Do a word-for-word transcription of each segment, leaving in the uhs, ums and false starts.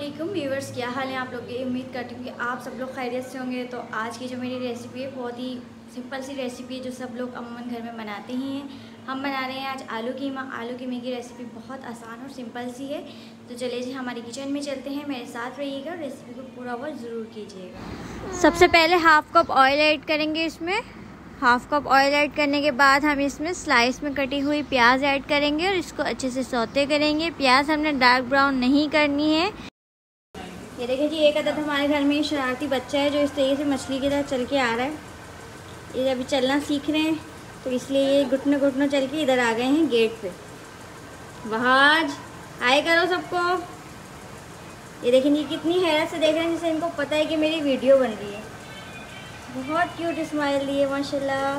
अस्सलामुअलैकुम व्यूअर्स, क्या हाल है आप लोग की। उम्मीद करती हूँ कि आप सब लोग खैरियत से होंगे। तो आज की जो मेरी रेसिपी है बहुत ही सिंपल सी रेसिपी है जो सब लोग अमूमन घर में बनाते ही हैं। हम बना रहे हैं आज आलू कीमा। आलू कीमे की रेसिपी बहुत आसान और सिंपल सी है। तो चलिए जी हमारी किचन में चलते हैं, मेरे साथ रहिएगा और रेसिपी को पूरा वक्त ज़रूर कीजिएगा। सबसे पहले हाफ कप ऑयल ऐड करेंगे। इसमें हाफ कप ऑयल ऐड करने के बाद हम इसमें स्लाइस में कटी हुई प्याज ऐड करेंगे और इसको अच्छे से सौते करेंगे। प्याज हमने डार्क ब्राउन नहीं करनी है। ये देखिए जी, एक अदद हमारे घर में शरारती बच्चा है जो इस तरीके से मछली की तरह चल के आ रहा है। ये अभी चलना सीख रहे हैं तो इसलिए ये घुटने घुटने चल के इधर आ गए हैं गेट पे। वहाज आए करो सबको। ये देखिए ये कितनी हैरत से देख रहे हैं, जैसे इनको पता है कि मेरी वीडियो बन रही है। बहुत क्यूट स्माइल दी है माशाल्लाह।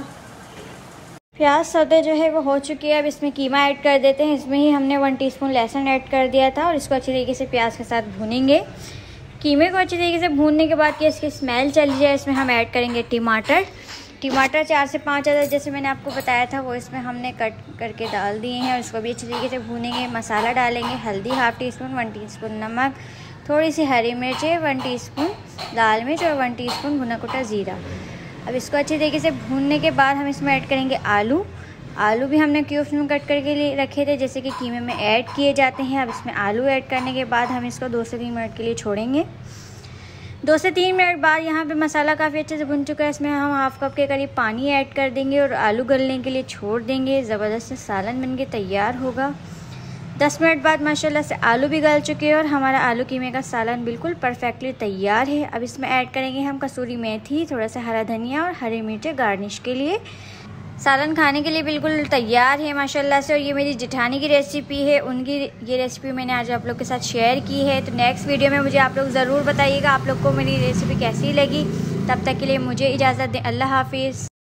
प्याज सौते जो है वो हो चुकी है। अब इसमें कीमा ऐड कर देते हैं। इसमें ही हमने वन टीस्पून लहसुन ऐड कर दिया था और इसको अच्छी तरीके से प्याज के साथ भूनेंगे। कीमे को अच्छी तरीके से भूनने के बाद कि इसकी स्मेल चली जाए, इसमें हम ऐड करेंगे टमाटर। टमाटर चार से पाँच अदद जैसे मैंने आपको बताया था वो इसमें हमने कट करके डाल दिए हैं और इसको भी अच्छी तरीके से भूनेंगे। मसाला डालेंगे, हल्दी half teaspoon, one teaspoon नमक, थोड़ी सी हरी मिर्चें, वन टीस्पून लाल मिर्च और वन टीस्पून भुना कुटा ज़ीरा। अब इसको अच्छी तरीके से भूनने के बाद हम इसमें ऐड करेंगे आलू। आलू भी हमने क्यूब्स में कट करके लिए रखे थे जैसे कि कीमे में ऐड किए जाते हैं। अब इसमें आलू ऐड करने के बाद हम इसको दो से तीन मिनट के लिए छोड़ेंगे। दो से तीन मिनट बाद यहाँ पे मसाला काफ़ी अच्छे से भुन चुका है। इसमें हम हाफ कप के करीब पानी ऐड कर देंगे और आलू गलने के लिए छोड़ देंगे। ज़बरदस्त से सालन बन के तैयार होगा। दस मिनट बाद माशाल्लाह से आलू भी गल चुके हैं और हमारा आलू कीमे का सालन बिल्कुल परफेक्टली तैयार है। अब इसमें ऐड करेंगे हम कसूरी मेथी, थोड़ा सा हरा धनिया और हरी मिर्चें गार्निश के लिए। सालन खाने के लिए बिल्कुल तैयार है माशाल्लाह से। और ये मेरी जेठानी की रेसिपी है, उनकी ये रेसिपी मैंने आज आप लोग के साथ शेयर की है। तो नेक्स्ट वीडियो में मुझे आप लोग ज़रूर बताइएगा आप लोग को मेरी रेसिपी कैसी लगी। तब तक के लिए मुझे इजाज़त दें। अल्लाह हाफिज़।